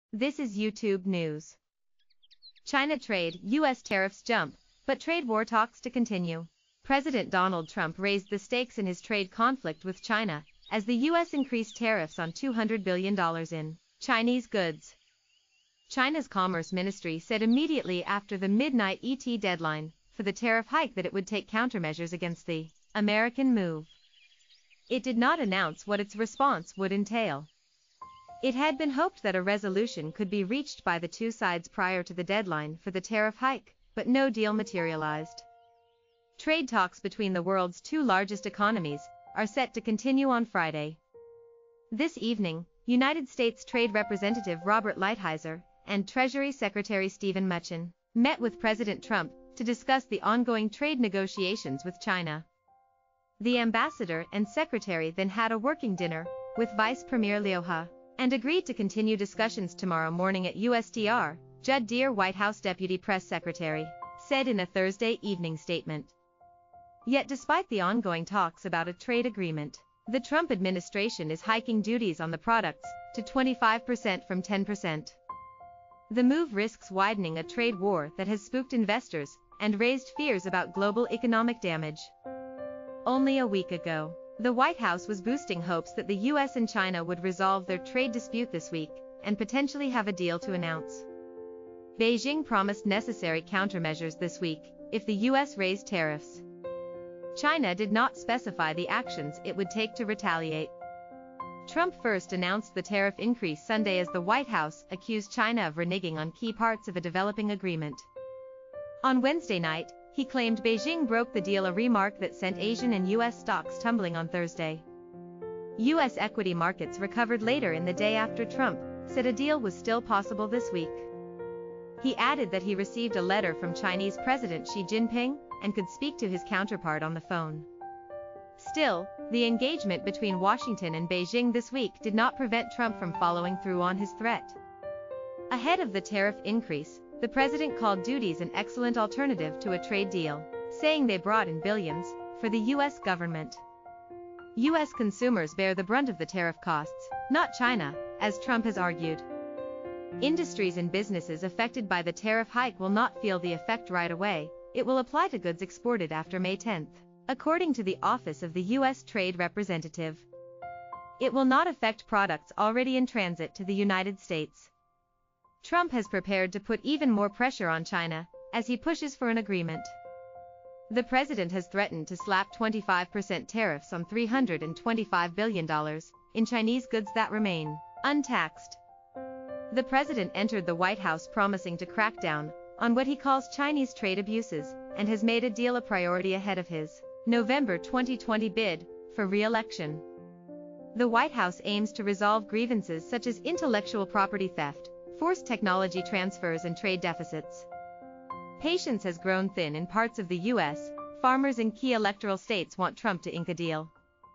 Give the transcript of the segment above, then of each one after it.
This is YouTube News. China trade, U.S. tariffs jump, but trade war talks to continue. President Donald Trump raised the stakes in his trade conflict with China, as the U.S. increased tariffs on $200 billion in Chinese goods. China's Commerce Ministry said immediately after the midnight ET deadline for the tariff hike that it would take countermeasures against the American move. It did not announce what its response would entail. It had been hoped that a resolution could be reached by the two sides prior to the deadline for the tariff hike, but no deal materialized. Trade talks between the world's two largest economies are set to continue on Friday. This evening, United States Trade Representative Robert Lighthizer and Treasury Secretary Steven Mnuchin met with President Trump to discuss the ongoing trade negotiations with China. The ambassador and secretary then had a working dinner with Vice Premier Liu He and agreed to continue discussions tomorrow morning at USTR, Judd Deere White House Deputy Press Secretary said in a Thursday evening statement. Yet despite the ongoing talks about a trade agreement, the Trump administration is hiking duties on the products to 25% from 10%. The move risks widening a trade war that has spooked investors and raised fears about global economic damage. Only a week ago, the White House was boosting hopes that the U.S. and China would resolve their trade dispute this week and potentially have a deal to announce. Beijing promised necessary countermeasures this week if the U.S. raised tariffs. China did not specify the actions it would take to retaliate. Trump first announced the tariff increase Sunday as the White House accused China of reneging on key parts of a developing agreement. On Wednesday night, he claimed Beijing broke the deal, a remark that sent Asian and U.S. stocks tumbling on Thursday. U.S. equity markets recovered later in the day after Trump said a deal was still possible this week. He added that he received a letter from Chinese President Xi Jinping and could speak to his counterpart on the phone. Still, the engagement between Washington and Beijing this week did not prevent Trump from following through on his threat. Ahead of the tariff increase, the president called duties an excellent alternative to a trade deal, saying they brought in billions for the U.S. government. U.S. consumers bear the brunt of the tariff costs, not China, as Trump has argued. Industries and businesses affected by the tariff hike will not feel the effect right away. It will apply to goods exported after May 10, according to the Office of the U.S. Trade Representative. It will not affect products already in transit to the United States. Trump has prepared to put even more pressure on China as he pushes for an agreement. The president has threatened to slap 25% tariffs on $325 billion in Chinese goods that remain untaxed. The president entered the White House promising to crack down on what he calls Chinese trade abuses and has made a deal a priority ahead of his November 2020 bid for re-election. The White House aims to resolve grievances such as intellectual property theft, forced technology transfers, and trade deficits. Patience has grown thin in parts of the U.S. Farmers in key electoral states want Trump to ink a deal.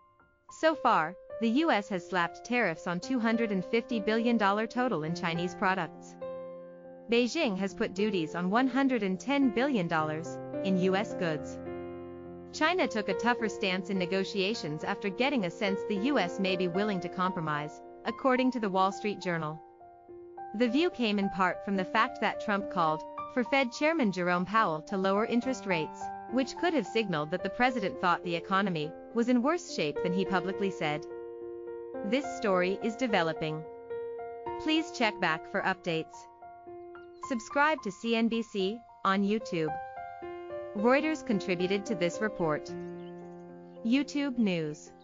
So far, the U.S. has slapped tariffs on $250 billion total in Chinese products. Beijing has put duties on $110 billion in U.S. goods. China took a tougher stance in negotiations after getting a sense the U.S. may be willing to compromise, according to the Wall Street Journal. The view came in part from the fact that Trump called for Fed Chairman Jerome Powell to lower interest rates, which could have signaled that the president thought the economy was in worse shape than he publicly said. This story is developing. Please check back for updates. Subscribe to CNBC on YouTube. Reuters contributed to this report. YouTube News.